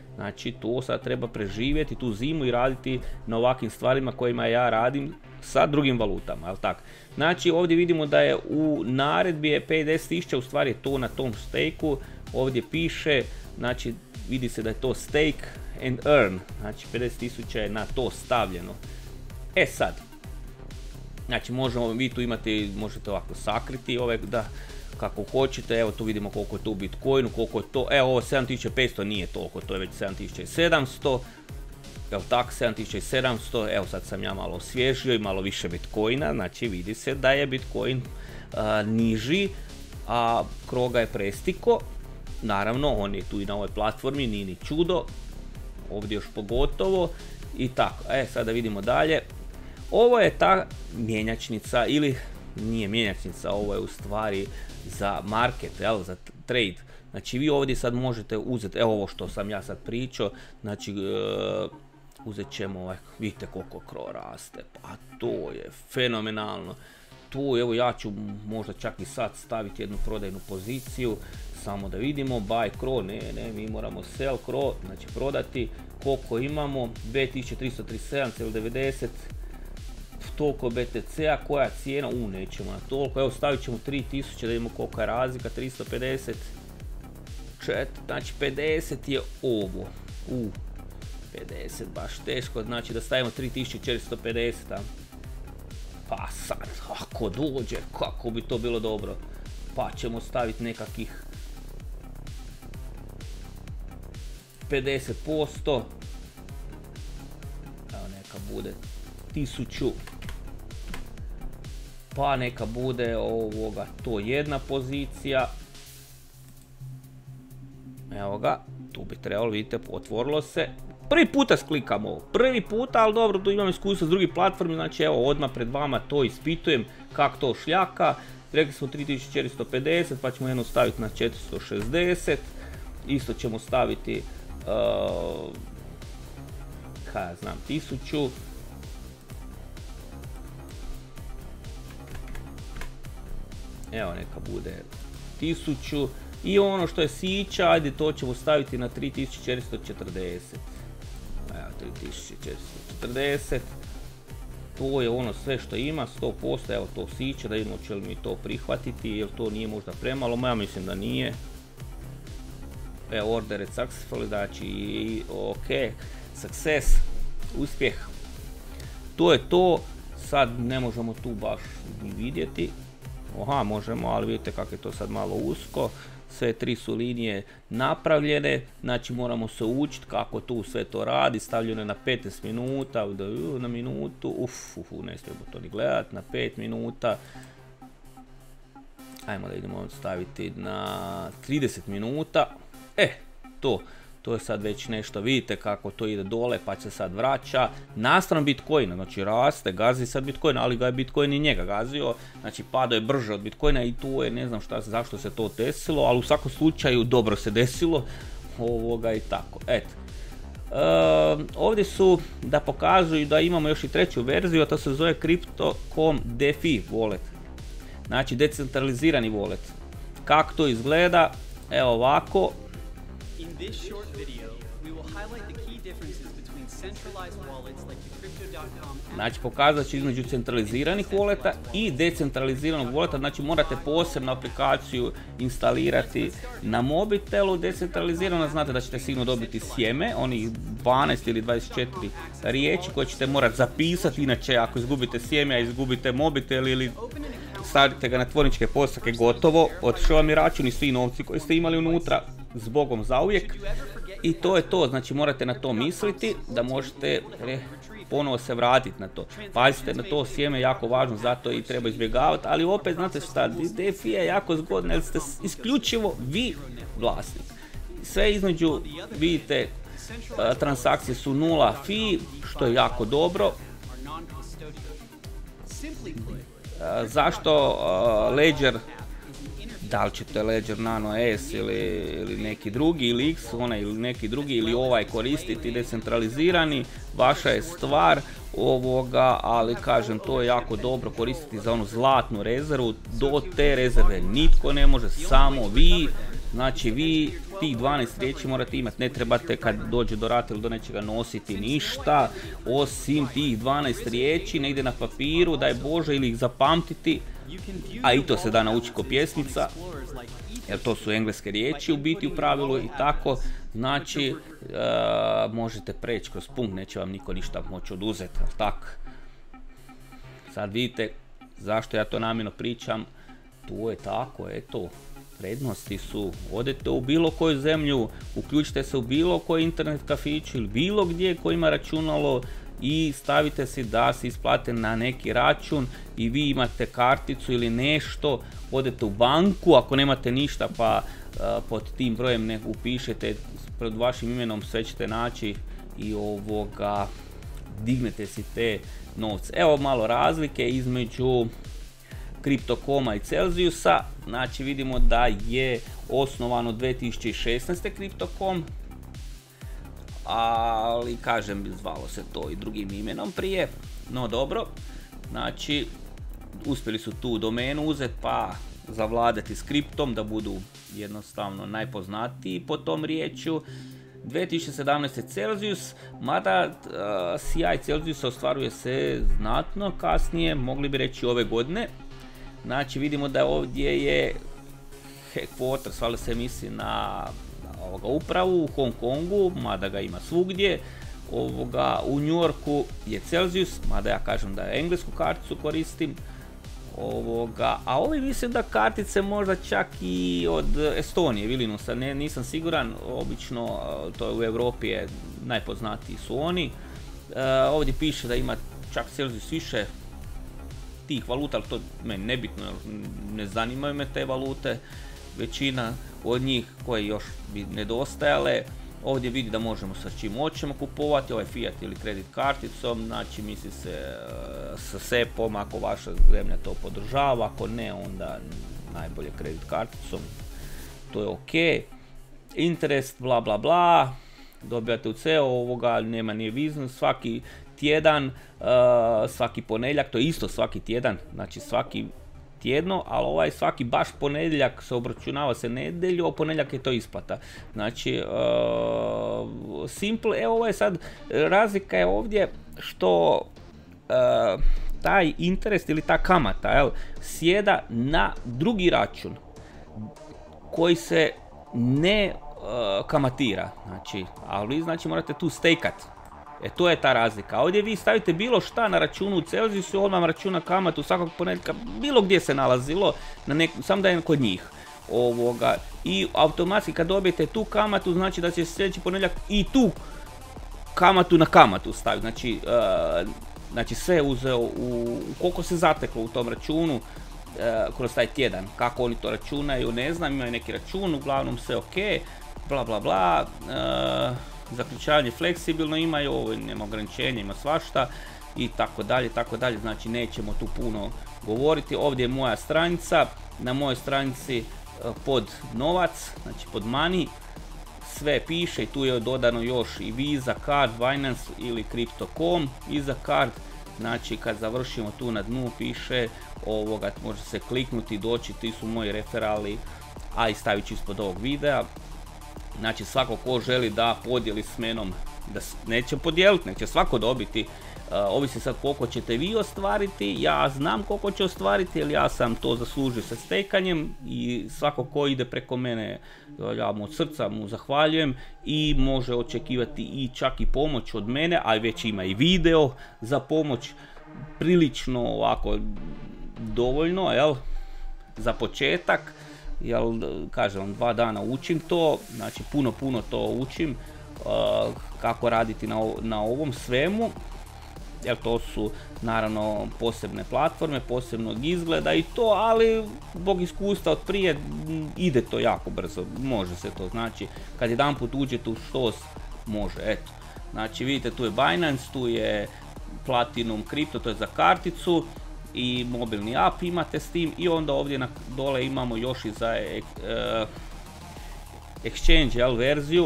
[SPEAKER 1] Znači to sad treba preživjeti tu zimu i raditi na ovakvim stvarima kojima ja radim sa drugim valutama, jel tako? Znači ovdje vidimo da je u naredbi je 50.000, u stvari je to na tom stake'u, ovdje piše, znači vidi se da je to stake and earn, znači 50.000 je na to stavljeno. E sad, znači možemo, vi tu imate, možete ovako sakriti ove, da, kako hoćete, evo tu vidimo koliko je to u Bitcoinu, koliko je to, evo ovo 7500 nije toliko, to je već 7700, jel tako, 7700, evo sad sam ja malo osvježio i malo više Bitcoina, znači vidi se da je Bitcoin niži, a Kroga je prestiko, naravno on je tu i na ovoj platformi, nije ni čudo, ovdje još pogotovo i tako. Sada vidimo dalje, ovo je ta mjenjačnica ili nije mjenjačnica, ovo je u stvari za market, jel, za trade. Znači vi ovdje sad možete uzeti, evo ovo što sam ja sad pričao, znači uzet ćemo, vidite koliko Kro raste, pa to je fenomenalno. Tu evo ja ću možda čak i sad staviti jednu prodajnu poziciju, samo da vidimo, buy Kro, ne, mi moramo sell Kro, znači prodati, koliko imamo, 2337,90, toliko BTC-a, koja cijena, nećemo na toliko, evo stavit ćemo 3000 da vidimo kolika je razlika, 350, znači 50 je ovo, 50 baš teško, znači da stavimo 3450, pa sad, ako dođe, kako bi to bilo dobro, pa ćemo staviti nekakvih 50%, evo neka bude 1000, pa neka bude ovoga, to jedna pozicija, evo ga, tu bi trebalo, vidite, otvorilo se, prvi puta sklikam ovo, prvi puta, ali dobro, tu imam iskustvo s drugih platformi, znači evo odmah pred vama to ispitujem kako to šljaka, rekli smo 3450, pa ćemo jedno staviti na 460, isto ćemo staviti, kaj ja znam, 1000, evo neka bude 1000 i ono što je sića, ajde to ćemo staviti na 3440, evo 3440, to je ono sve što ima, 100%, evo to sića, da vidimo će li mi to prihvatiti, jer to nije možda premalo, ja mislim da nije. Evo order je successful, znači ok, success, uspjeh. To je to, sad ne možemo tu baš ni vidjeti. Aha, možemo, ali vidite kako je to sad malo usko. Sve tri su linije napravljene, znači moramo se učiti kako tu sve to radi. Stavljeno je na 15 minuta, na minutu, ne smijemo to ni gledati, na 5 minuta. Ajmo da idemo staviti na 30 minuta. To je sad već nešto, vidite kako to ide dole pa se sad vraća. Nastrano Bitcoina, znači raste, gazi sad Bitcoin, ali ga je Bitcoin i njega gazio. Znači padao je brže od Bitcoina i tu je, ne znam zašto se to desilo, ali u svakom slučaju dobro se desilo. I tako, eto. Ovdje su da pokazuju da imamo još i treću verziju, a to se zove Crypto.com DeFi wallet. Znači decentralizirani wallet. Kako to izgleda? Evo ovako.
[SPEAKER 2] In this short video, we will highlight the key differences between centralized wallets like the Crypto.com.
[SPEAKER 1] Znači pokazat ću između centraliziranih walleta i decentraliziranog walleta, znači morate posebnu aplikaciju instalirati na mobitelu. Decentralizirano znate da ćete sigurno dobiti sjeme, onih 12 ili 24 riječi koje ćete morati zapisati, inače ako izgubite sjeme, a izgubite mobitel ili stavite ga na tvorničke postavke, gotovo, otišao vam je račun i svi novci koji ste imali unutra zbogom zauvijek. I to je to, znači morate na to misliti da možete ponovo se vratiti na to. Pazite na to, sjeme jako važno, zato i treba izbjegavati, ali opet znate šta, DeFi je jako zgodno jer ste isključivo vi vlasnik. Sve između, vidite, transakcije su 0 fee, što je jako dobro. Zašto Ledger, da li ćete Ledger Nano S ili neki drugi, ili X, onaj ili neki drugi, ili ovaj koristiti decentralizirani, vaša je stvar ali kažem to je jako dobro koristiti za onu zlatnu rezervu, do te rezerve nitko ne može, samo vi, Znači vi tih 12 riječi morate imati, ne trebate kad dođe do rata ili do nečega nositi ništa, osim tih 12 riječi negdje na papiru, daj Bože, ili ih zapamtiti, a i to se da naučiti ko pjesmica, jer to su engleske riječi u biti u pravilu i tako, znači možete preći kroz punkt, neće vam niko ništa moći oduzeti, ali tako. Sad vidite zašto ja to namjerno pričam, tu je tako, eto. Prednosti su, odete u bilo koju zemlju, uključite se u bilo koji internet kafić ili bilo gdje ko ima računalo i stavite si da se isplate na neki račun i vi imate karticu ili nešto, odete u banku, ako nemate ništa pa pod tim brojem ne upišete pred vašim imenom, sve ćete naći i dignete si te novce. Evo malo razlike između Crypto.com-a i Celsiusa, znači vidimo da je osnovano 2016. Crypto.com, ali kažem zvalo se to i drugim imenom prije, no dobro, znači uspjeli su tu domenu uzeti pa zavladati s kriptom da budu jednostavno najpoznatiji po tom riječju. 2017. Celsius, mada CI Celsiusa ostvaruje se znatno kasnije, mogli bi reći ove godine. Znači vidimo da ovdje je headquarters, valjda se misli na upravu u Hong Kongu, mada ga ima svugdje. U New Yorku je Celsius, mada ja kažem da englesku karticu koristim. A ovi mislim da kartice možda čak i od Estonije, Vilniusa, nisam siguran, obično to u Europi je najpoznatiji su oni. Ovdje piše da ima čak Celsius više tih valuta, ali to meni nebitno, ne zanimaju me te valute, većina od njih koje još bi nedostajale. Ovdje vidi da možemo sa čim hoćemo kupovati, ovaj fiat ili kredit karticom, znači misli se sa SEP-om ako vaša zemlja to podržava, ako ne onda najbolje kredit karticom, to je ok. Interest bla bla bla, dobijate u CEO, nema nije vizno, svaki tjedan, svaki ponedjeljak, to je isto svaki tjedan, znači svaki tjedno, ali svaki baš ponedjeljak se obračunava se nedjelju, a ponedjeljak je to isplata. Znači, simple, evo sad, razlika je ovdje što taj interest ili ta kamata, sjeda na drugi račun koji se ne kamatira, znači, ali vi znači morate tu stejkat. To je ta razlika. Ovdje vi stavite bilo šta na računu u Celsiusu, on vam računa kamatu svakog ponedjeljka, bilo gdje se nalazilo, samo da je kod njih. I automatski kad dobijete tu kamatu, znači da će sljedeći ponedjeljak i tu kamatu na kamatu staviti. Znači sve uzeo koliko se zateklo u tom računu kroz taj tjedan. Kako oni to računaju, ne znam, imaju neki račun, uglavnom sve ok, bla bla bla. Zaključavanje fleksibilno imaju, nema ograničenja, ima svašta i tako dalje, znači nećemo tu puno govoriti. Ovdje je moja stranica, na mojoj stranici pod novac, znači pod money, sve piše i tu je dodano još i Visa card, Binance ili Crypto.com Visa card, znači kad završimo tu na dnu piše može se kliknuti, doći, ti su moji referali, a i stavit ću ispod ovog videa. Znači svako ko želi da podijeli s menom, da neće podijeliti, neće svako dobiti, ovisi sad koliko ćete vi ostvariti, ja znam koliko će ostvariti jer ja sam to zaslužio sa stekanjem i svako ko ide preko mene, ja mu od srca mu zahvaljujem i može očekivati i čak i pomoć od mene, a već ima i video za pomoć, prilično ovako dovoljno, jel, za početak. Jel, kažem, 2 dana učim to, znači puno to učim, kako raditi na ovom svemu, jer to su naravno posebne platforme, posebnog izgleda i to, ali zbog iskustva od prije ide to jako brzo, može se to, znači kad jedanput uđete u štos, može, eto. Znači vidite tu je Binance, tu je Platinum Crypto, to je za karticu, i mobilni app imate s tim i onda ovdje dole imamo još i za Exchange verziju,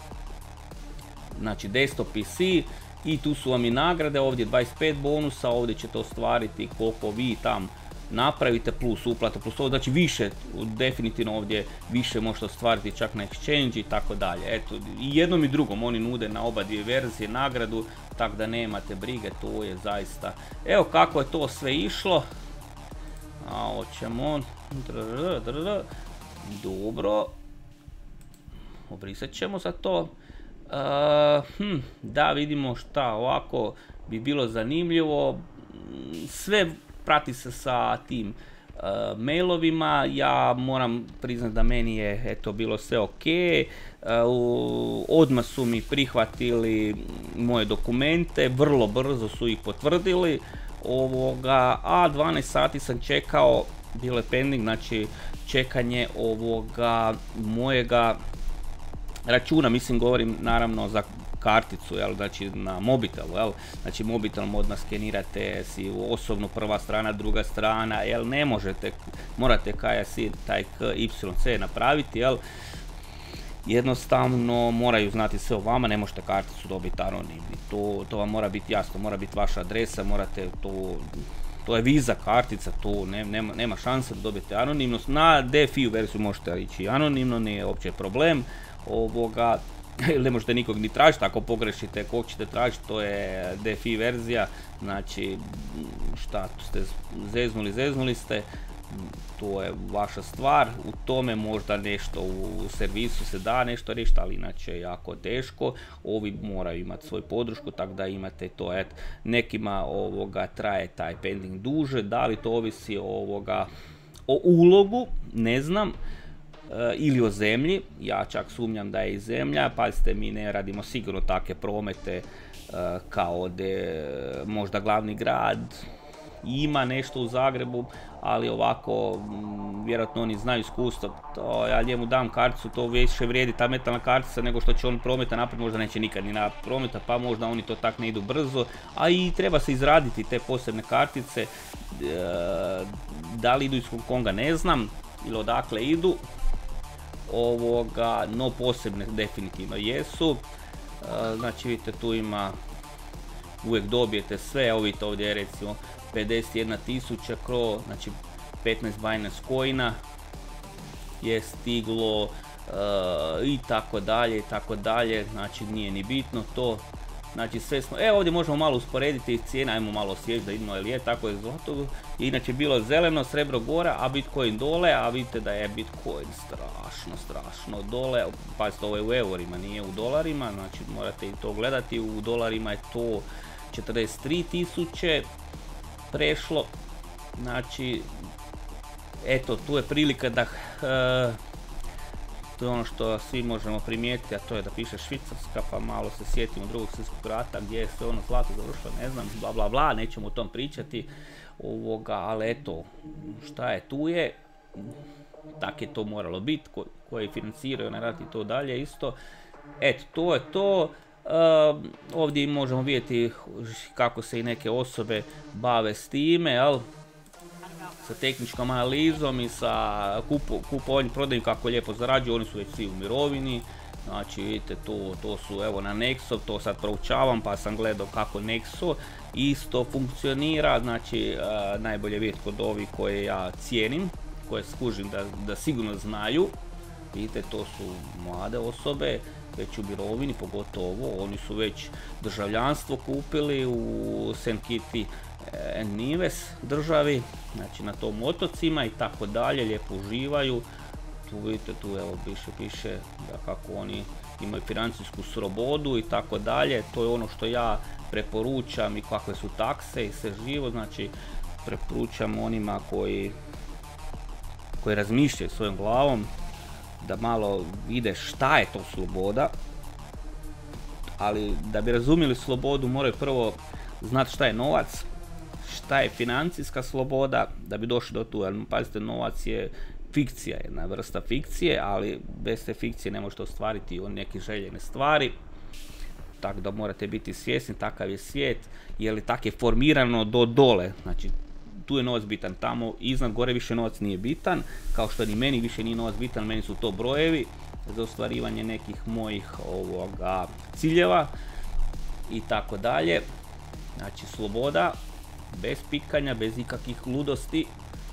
[SPEAKER 1] znači desktop PC i tu su vam i nagrade, ovdje 25 bonusa, ovdje ćete ostvariti koliko vi tam napravite plus uplata, plus ovo, znači više, definitivno ovdje više možete ostvariti čak na exchange i tako dalje. Eto, i jednom i drugom oni nude na oba dvije verzije nagradu, tako da nemate brige, to je zaista. Evo kako je to sve išlo. A hoćemo, dobro, obrisat ćemo za to. Da vidimo šta ovako bi bilo zanimljivo. Sve prati se sa tim mailovima. Ja moram priznati da meni je eto bilo sve ok. Odmah su mi prihvatili moje dokumente, vrlo brzo su ih potvrdili. A 12 sati sam čekao, bilo je pending, znači čekanje mojega računa, mislim govorim naravno za karticu, jel, znači na mobitelu, jel, znači mobitelom odmah skenirate si osobno prva strana, druga strana, jel, ne možete, morate KYC, taj KYC napraviti, jel, jednostavno moraju znati sve o vama, ne možete karticu dobiti anonimni, to vam mora biti jasno, mora biti vaša adresa, morate to je Visa kartica, to nema šanse da dobijete anonimnost. Na DFI verziju možete ići anonimno, nije uopće problem. Ne možete nikog ni tražiti, ako pogrešite kog ćete tražiti, to je DFI verzija, znači šta ste zeznuli ste, to je vaša stvar, u tome možda nešto u servisu se da nešto riješiti, ali inače je jako teško, ovi moraju imati svoju podršku, tako da imate to, nekima traje taj pending duže, da li to ovisi o ulogu, ne znam, ili o zemlji, ja čak sumnjam da je i zemlja, pazite mi ne radimo sigurno takve promete kao možda glavni grad, ima nešto u Zagrebu, ali ovako, vjerojatno oni znaju iskustvo, ja njemu dam karticu, to više vrijedi ta metalna kartica nego što će on prometa naprijed, možda neće nikad ni na prometa, pa možda oni to tak ne idu brzo, a i treba se izraditi te posebne kartice, da li idu iz Hong Konga ne znam, ili odakle idu, no posebne definitivno jesu, znači vidite tu ima, uvijek dobijete sve, evo vidite ovdje je recimo 51.000 kro, znači 15 Binance coina je stiglo i tako dalje, znači nije ni bitno to, znači sve smo, ovdje možemo malo usporediti cijena, ajmo malo osvježiti da vidimo ili je, tako je zlato, inače bilo zeleno, srebro gore, a Bitcoin dole, a vidite da je Bitcoin strašno dole, pazite ovo je u eurima, nije u dolarima, znači morate i to gledati, u dolarima je to 43.000 prešlo, znači eto tu je prilika da to je ono što svi možemo primijetiti, a to je da piše Švicarska, pa malo se sjetimo drugog svjetskog rata gdje je sve ono zlato završilo, ne znam, bla bla bla, nećemo o tom pričati, ali eto, šta je tu je, tak je to moralo biti, koji financiraju na rat i to dalje isto, eto, to je to. Ovdje možemo vidjeti kako se i neke osobe bave s time, jel? Sa tehničkom analizom i sa kupovanjem, prodajom, kako lijepo zarađuju, oni su već svi u mirovini, znači vidite to su evo na Nexo, to sad proučavam pa sam gledao kako Nexo isto funkcionira, znači najbolje vidjeti kod ovih koje ja cijenim, koje skužim da sigurno znaju, vidite to su mlade osobe, već u mirovini, pogotovo, oni su već državljanstvo kupili u St. Kitts and Nevis državi, znači na tom otocima i tako dalje, lijepo uživaju, tu vidite, tu evo piše da kako oni imaju financijsku slobodu i tako dalje, to je ono što ja preporučam i kakve su takse i sve živo, znači preporučam onima koji razmišljaju svojom glavom, da malo vide šta je to sloboda, ali da bi razumjeli slobodu moraju prvo znati šta je novac, šta je financijska sloboda, da bi došli do tu, jer pazite, novac je fikcija, jedna vrsta fikcije, ali bez te fikcije ne možete ostvariti neke željene stvari, tako da morate biti svjesni, takav je svijet, jer tak je formirano do dole, znači tu je novac bitan, tamo iznad gore više novac nije bitan, kao što ni meni više nije novac bitan, meni su to brojevi za ostvarivanje nekih mojih ciljeva i tako dalje. Znači sloboda, bez pikanja, bez ikakvih ludosti,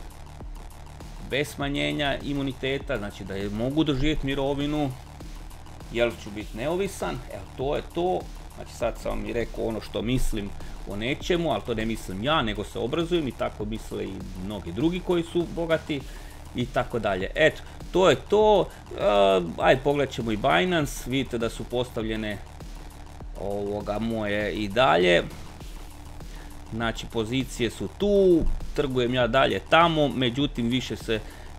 [SPEAKER 1] bez smanjenja imuniteta, znači da mogu doživjeti mirovinu, jel ću biti neovisan, evo to je to. Znači sad sam mi rekao ono što mislim o nečemu, ali to ne mislim ja, nego se obrazujem i tako misle i mnogi drugi koji su bogati i tako dalje. Eto, to je to. Ajde pogledat ćemo i Binance, vidite da su postavljene moje i dalje. Znači pozicije su tu, trgujem ja dalje tamo, međutim više se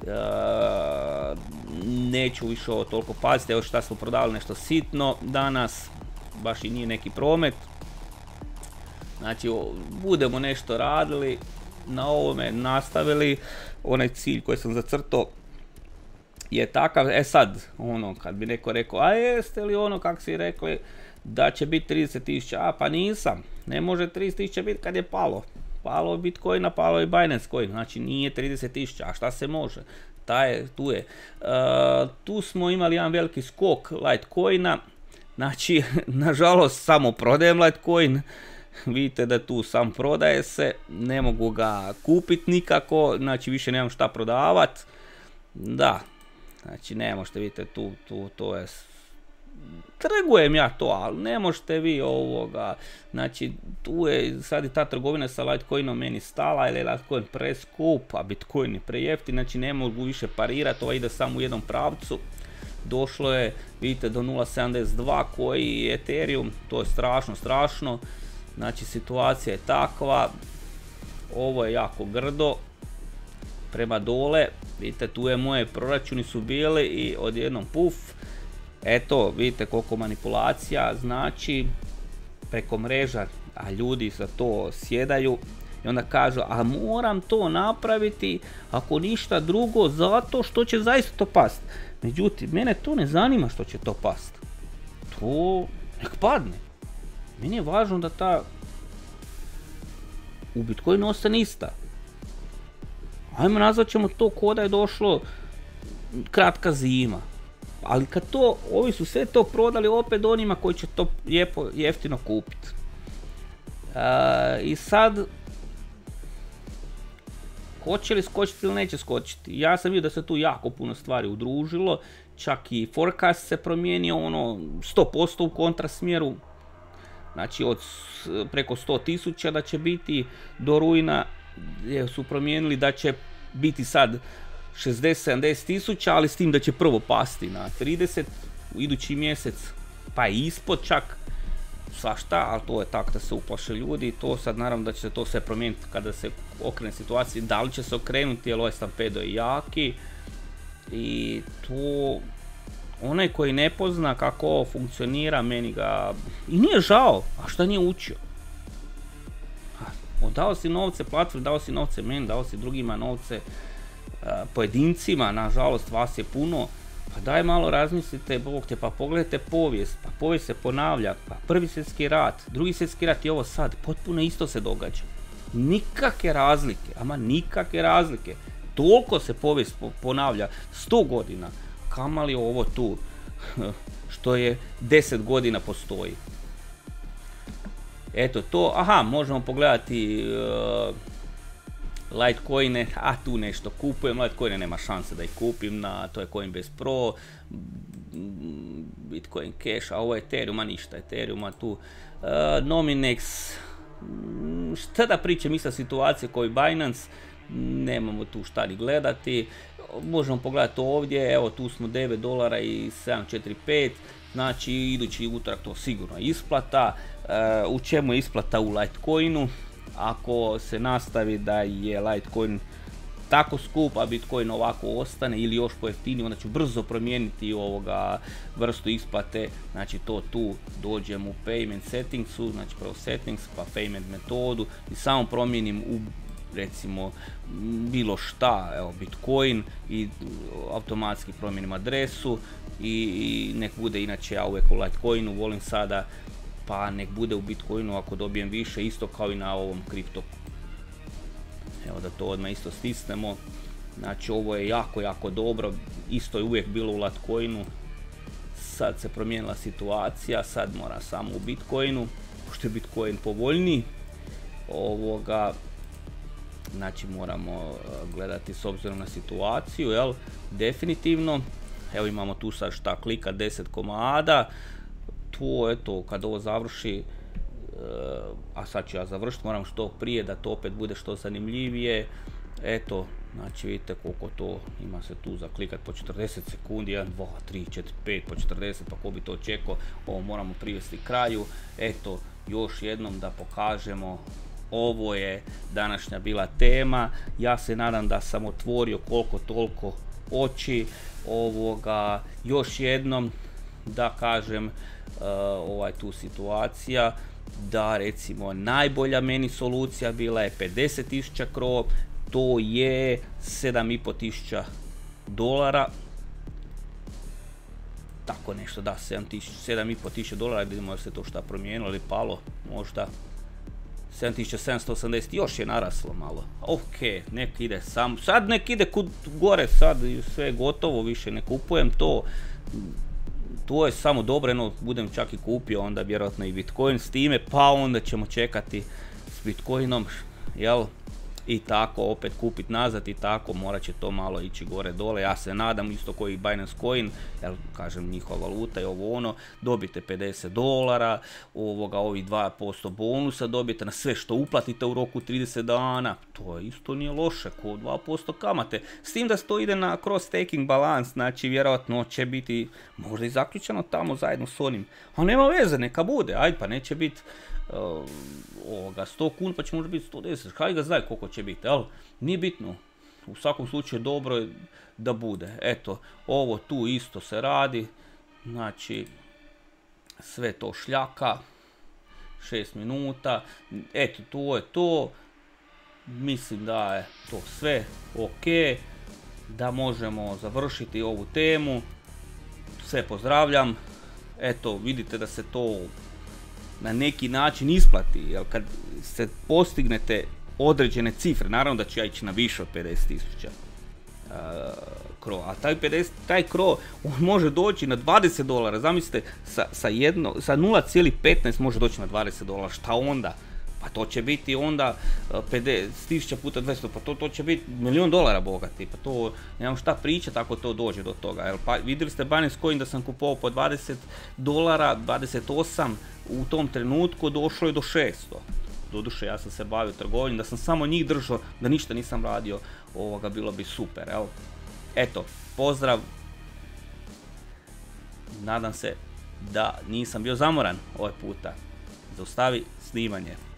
[SPEAKER 1] neću više ovo toliko paziti. Evo šta smo prodali nešto sitno danas, baš i nije neki promet. Znači budemo nešto radili na ovome, nastavili, onaj cilj koji sam zacrtao je takav. E sad, ono kad bi neko rekao, a jeste li ono kak si rekli da će biti 30.000, a pa nisam, ne može 30.000 biti kad je palo Bitcoina, palo i Binance Coin, znači nije 30.000, a šta se može, tu je. Tu smo imali jedan veliki skok Litecoina, znači nažalost samo prodajem Litecoin, vidite da tu sam prodaje se, ne mogu ga kupiti nikako, znači više nemam šta prodavat, da, znači ne možete, vidite tu to je, trgujem ja to, ali ne možete vi znači tu je sad i ta trgovina sa Litecoinom meni stala, jer je Litecoin preskup, a Bitcoin je prejeftin, znači ne mogu više parirati, ide samo u jednom pravcu. Došlo je, vidite, do 0.72 koji je Ethereum, to je strašno, znači situacija je takva, ovo je jako grdo, prema dole, vidite tu je moje proračuni su bili i odjednom puf, eto vidite koliko manipulacija, znači preko mreža, a ljudi za to sjedaju i onda kažu, a moram to napraviti ako ništa drugo zato što će zaista to past. Međutim, mene to ne zanima što će to past, to nek padne, meni je važno da ta u Bitcoinu ostane ista. Ajmo nazvat ćemo to ko da je došlo kratka zima. Ali kad to, ovi su sve to prodali opet onima koji će to jeftino kupiti. I sad, hoće li skočiti ili neće skočiti? Ja sam vidio da se tu jako puno stvari udružilo, čak i forecast se promijenio 100% u kontrasmjeru. Znači od preko 100.000 da će biti do rujna, su promijenili da će biti sad 60-70.000, ali s tim da će prvo pasti na 30 u idući mjesec, pa i ispod čak, svašta, ali to je tako da se uplaše ljudi i to sad naravno da će se to sve promijeniti kada se okrene situacija, da li će se okrenuti jer ovaj stampedo je jaki i to onaj koji ne pozna kako ovo funkcionira, meni ga i nije žao, a šta nije učio? Dao si novce platformi, dao si novce meni, dao si drugima novce, pojedincima, nažalost vas je puno, pa daj malo razmislite, Bog te, pa pogledajte povijest, pa povijest se ponavlja, pa prvi svjetski rat, drugi svjetski rat i ovo sad, potpuno isto se događa. Nikakve razlike, ama nikakve razlike, toliko se povijest ponavlja, 100 godina, kamali ovo tu, što je 10 godina postoji. Eto to, aha, možemo pogledati Litecoine, a tu nešto kupujem, Litecoine nema šanse da ih kupim, to je Coinbase Pro, Bitcoin Cash, a ovo je Ethereum, ništa Ethereuma tu, Nominex, šta da pričam, ista situacija kao i Binance, nemamo tu šta ni gledati, možemo pogledati ovdje, evo tu smo $9 i 745, znači idući utorak to sigurno isplata. U čemu je isplata u Litecoinu? Ako se nastavi da je Litecoin tako skup, a Bitcoin ovako ostane ili još pojeftiniji, onda ću brzo promijeniti vrstu isplate, znači to tu dođem u payment settingsu, znači prvo settings pa payment metodu i samo promijenim u recimo bilo šta, evo Bitcoin i automatski promijenim adresu i nek bude, inače ja uvijek u Litecoinu volim sada, pa nek bude u Bitcoinu ako dobijem više, isto kao i na ovom kriptoku. Evo da to odmah isto stisnemo, znači ovo je jako dobro, isto je uvijek bilo u Litecoinu, sad se promijenila situacija, sad mora samo u Bitcoinu, pošto je Bitcoin povoljniji, znači moramo gledati s obzirom na situaciju, jel, definitivno. Evo imamo tu sad šta klika 10 komada, to eto kad ovo završi, a sad ću ja završiti, moram što prije da to opet bude što zanimljivije. Eto, znači vidite koliko to ima se tu za klikat po 40 sekundi, 1, 2, 3, 4, 5 po 40, pa ko bi to očekao, ovo moramo privesti kraju. Eto, još jednom da pokažemo, ovo je današnja bila tema, ja se nadam da sam otvorio koliko toliko oči ovoga. Još jednom da kažem, tu situacija, da recimo najbolja meni solucija bila je 50.000 CRO, to je $7.500, tako nešto, da, $7.500, vidimo da se to šta promijenilo ili palo, možda 7.780, još je naraslo malo. Ok, nek ide sam, sad nek ide gore, sad sve je gotovo, više ne kupujem to. To je samo dobro, budem čak i kupio onda vjerojatno i Bitcoin s time, pa onda ćemo čekati s Bitcoinom, jel? I tako opet kupiti nazad i tako, morat će to malo ići gore dole. Ja se nadam isto koji Binance Coin, jel kažem njihova valuta je ovo ono, dobite $50, ovih 2% bonusa dobijete na sve što uplatite u roku 30 dana, to isto nije loše, ko 2% kamate. S tim da to ide na cross staking balans, znači vjerojatno će biti možda i zaključeno tamo zajedno s onim, a nema veze, neka bude, ajde pa neće biti 100 kuna pa će možda biti 110, kaj ga znaj koliko će biti, jel? Nije bitno, u svakom slučaju dobro je da bude. Eto, ovo tu isto se radi, znači sve to šljaka, 6 minuta, eto to je to, mislim da je to sve ok, da možemo završiti ovu temu, sve pozdravljam, eto vidite da se to na neki način isplati, jer kad se postignete određene cifre, naravno da ću ja ići na više od 50.000 CRO, a taj CRO on može doći na $20, zamislite sa 0,15 može doći na $20, šta onda? Pa to će biti onda 50.000 puta 200, pa to će biti $1 milion bogati, pa to nemam šta pričati ako to dođe do toga. Jel, pa vidjeli ste Binance Coin da sam kupovao po $20, 28, u tom trenutku došlo je do 600. Doduše ja sam se bavio trgovinom, da sam samo njih držao, da ništa nisam radio, bilo bi super, jel? Eto, pozdrav, nadam se da nisam bio zamoran ovaj puta. Zaustavi snimanje.